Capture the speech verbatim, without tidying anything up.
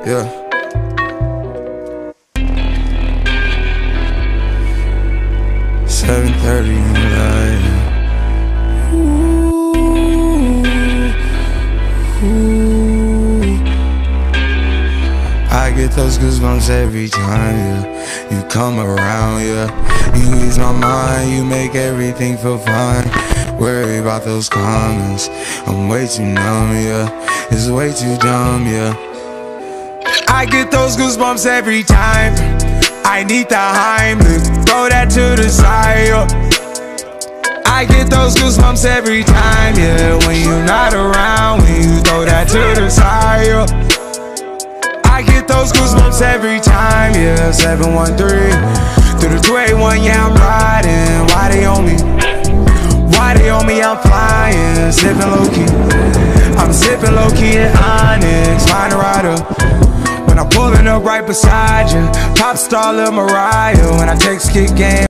Yeah. Seven thirty in the night. Ooh, ooh. I get those goosebumps every time, yeah. You come around, yeah. You ease my mind, you make everything feel fine. Worry about those comments, I'm way too numb, yeah. It's way too dumb, yeah. I get those goosebumps every time. I need the Heimlich, throw that to the side, yeah. I get those goosebumps every time, yeah. When you're not around, when you throw that to the side, yeah. I get those goosebumps every time, yeah. seven one three through the two eight one, yeah, I'm riding. Why they on me? Why they on me? I'm flying, sipping low-key. I'm sipping low-key in Onyx, find a rider. When I'm pulling up right beside you, pop star Lil Mariah. When I text kick game